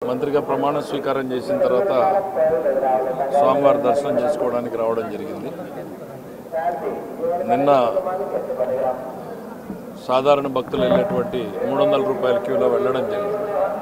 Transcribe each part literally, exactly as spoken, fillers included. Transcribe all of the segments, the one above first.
మంత్రిగా ప్రమాణ స్వీకారం చేసిన తర్వాత స్వామివారి దర్శనం చేసుకోవడానికి రావడం జరిగింది. నిన్న సాధారణ భక్తులు వెళ్ళేటువంటి మూడు వందల రూపాయల క్యూలో వెళ్ళడం జరిగింది.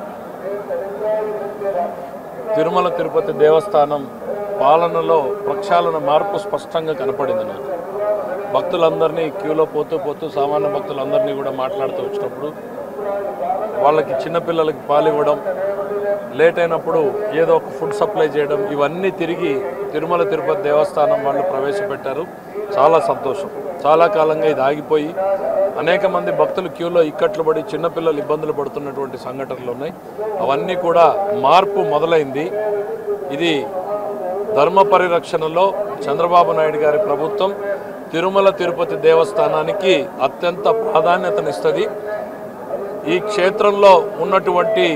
తిరుమల తిరుపతి దేవస్థానం పాలనలో ప్రక్షాళన మార్పు స్పష్టంగా కనపడింది. నాకు భక్తులందరినీ క్యూలో పోతూ పోతూ సామాన్య భక్తులందరినీ కూడా మాట్లాడుతూ వచ్చినప్పుడు వాళ్ళకి చిన్నపిల్లలకి పాలు ఇవ్వడం, లేట్ అయినప్పుడు ఏదో ఒక ఫుడ్ సప్లై చేయడం, ఇవన్నీ తిరిగి తిరుమల తిరుపతి దేవస్థానం వాళ్ళు ప్రవేశపెట్టారు. చాలా సంతోషం. చాలా కాలంగా ఇది ఆగిపోయి అనేక మంది భక్తులు క్యూలో ఇక్కట్లు పడి చిన్నపిల్లలు ఇబ్బందులు పడుతున్నటువంటి సంఘటనలు ఉన్నాయి. అవన్నీ కూడా మార్పు మొదలైంది. ఇది ధర్మ పరిరక్షణలో చంద్రబాబు నాయుడు గారి ప్రభుత్వం తిరుమల తిరుపతి దేవస్థానానికి అత్యంత ప్రాధాన్యతనిస్తుంది. ఈ క్షేత్రంలో ఉన్నటువంటి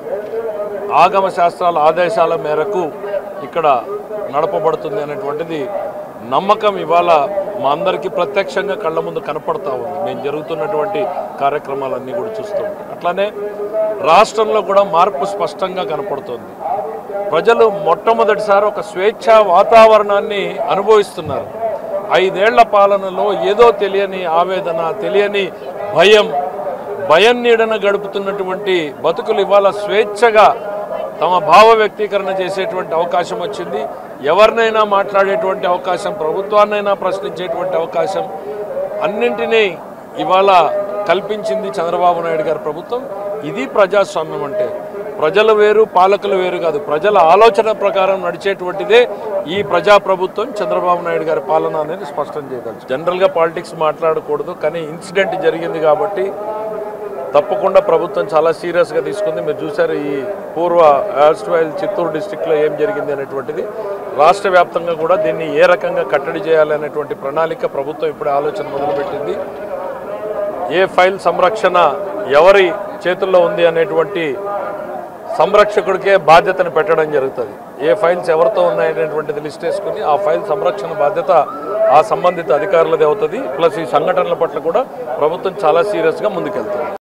ఆగమ శాస్త్రాల ఆదేశాల మేరకు ఇక్కడ నడపబడుతుంది అనేటువంటిది నమ్మకం ఇవాళ మా అందరికీ ప్రత్యక్షంగా కళ్ళ ముందు కనపడతా ఉంది. మేము జరుగుతున్నటువంటి కార్యక్రమాలన్నీ కూడా చూస్తూ ఉంటాం. అట్లానే రాష్ట్రంలో కూడా మార్పు స్పష్టంగా కనపడుతుంది. ప్రజలు మొట్టమొదటిసారి ఒక స్వేచ్ఛా వాతావరణాన్ని అనుభవిస్తున్నారు. ఐదేళ్ల పాలనలో ఏదో తెలియని ఆవేదన, తెలియని భయం, భయం నీడన గడుపుతున్నటువంటి బతుకులు ఇవాళ స్వేచ్ఛగా తమ భావ వ్యక్తీకరణ చేసేటువంటి అవకాశం వచ్చింది. ఎవరినైనా మాట్లాడేటువంటి అవకాశం, ప్రభుత్వాన్నైనా ప్రశ్నించేటువంటి అవకాశం, అన్నింటినీ ఇవాళ కల్పించింది చంద్రబాబు నాయుడు గారి ప్రభుత్వం. ఇది ప్రజాస్వామ్యం అంటే. ప్రజలు వేరు, పాలకులు వేరు కాదు. ప్రజల ఆలోచన ప్రకారం నడిచేటువంటిదే ఈ ప్రజాప్రభుత్వం, చంద్రబాబు నాయుడు గారి పాలన అనేది స్పష్టం చేయగలరు. జనరల్గా పాలిటిక్స్ మాట్లాడకూడదు, కానీ ఇన్సిడెంట్ జరిగింది కాబట్టి తప్పకుండా ప్రభుత్వం చాలా సీరియస్గా తీసుకుంది. మీరు చూశారు ఈ పూర్వ ఆస్ట్రైల్ చిత్తూరు డిస్టిక్లో ఏం జరిగింది అనేటువంటిది. రాష్ట్ర వ్యాప్తంగా కూడా దీన్ని ఏ రకంగా కట్టడి చేయాలనేటువంటి ప్రణాళిక ప్రభుత్వం ఇప్పుడే ఆలోచన మొదలుపెట్టింది. ఏ ఫైల్ సంరక్షణ ఎవరి చేతుల్లో ఉంది అనేటువంటి సంరక్షకుడికే బాధ్యతను పెట్టడం జరుగుతుంది. ఏ ఫైల్స్ ఎవరితో ఉన్నాయనేటువంటిది లిస్ట్ వేసుకుని ఆ ఫైల్ సంరక్షణ బాధ్యత ఆ సంబంధిత అధికారులది అవుతుంది. ప్లస్ ఈ సంఘటనల పట్ల కూడా ప్రభుత్వం చాలా సీరియస్గా ముందుకెళ్తుంది.